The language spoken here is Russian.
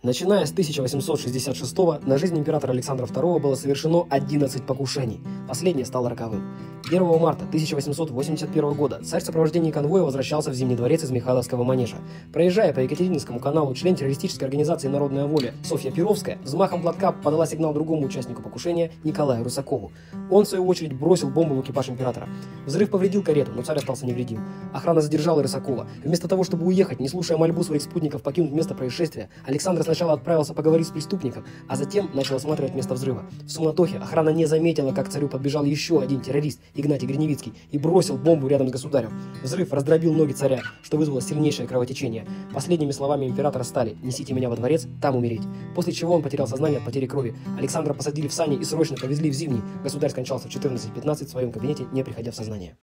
Начиная с 1866 на жизнь императора Александра II было совершено 11 покушений. Последнее стало роковым. 1 марта 1881 года царь в сопровождении конвоя возвращался в Зимний дворец из Михайловского манежа. Проезжая по Екатерининскому каналу, член террористической организации «Народная воля» Софья Перовская взмахом платка подала сигнал другому участнику покушения Николаю Русакову. Он, в свою очередь, бросил бомбу в экипаж императора. Взрыв повредил карету, но царь остался невредим. Охрана задержала Русакова. Вместо того, чтобы уехать, не слушая мольбу своих спутников покинуть место происшествия, Александр сначала отправился поговорить с преступником, а затем начал осматривать место взрыва. В суматохе охрана не заметила, как к царю подбежал еще один террорист, Игнатий Гриневицкий, и бросил бомбу рядом с государем. Взрыв раздробил ноги царя, что вызвало сильнейшее кровотечение. Последними словами императора стали: «Несите меня во дворец, там умереть». После чего он потерял сознание от потери крови. Александра посадили в сани и срочно повезли в Зимний. Государь скончался в 14:15 в своем кабинете, не приходя в сознание.